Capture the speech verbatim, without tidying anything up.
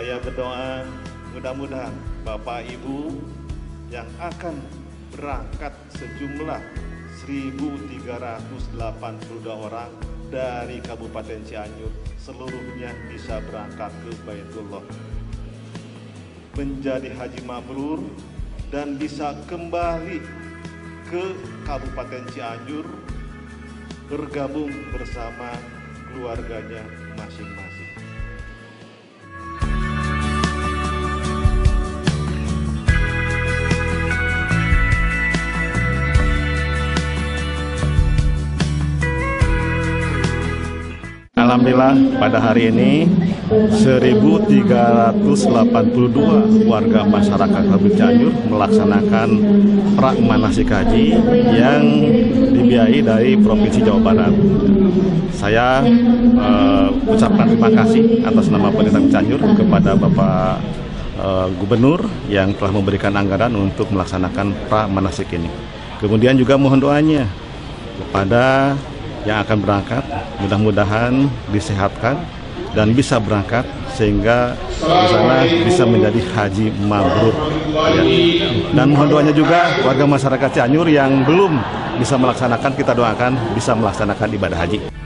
Saya berdoa mudah-mudahan Bapak Ibu yang akan berangkat sejumlah seribu tiga ratus delapan puluh dua orang dari Kabupaten Cianjur seluruhnya bisa berangkat ke Baitullah, menjadi haji mabrur dan bisa kembali ke Kabupaten Cianjur bergabung bersama keluarganya masing-masing. Alhamdulillah pada hari ini seribu tiga ratus delapan puluh dua warga masyarakat Kabupaten Cianjur melaksanakan prak manasik haji yang dibiayai dari Provinsi Jawa Barat. Saya uh, ucapkan terima kasih atas nama pemerintah Cianjur kepada Bapak uh, Gubernur yang telah memberikan anggaran untuk melaksanakan prak manasik ini. Kemudian juga mohon doanya kepada yang akan berangkat, mudah-mudahan disehatkan dan bisa berangkat sehingga di sana bisa menjadi haji mabrur. Ya. Dan mohon doanya juga warga masyarakat Cianjur yang belum bisa melaksanakan, kita doakan bisa melaksanakan ibadah haji.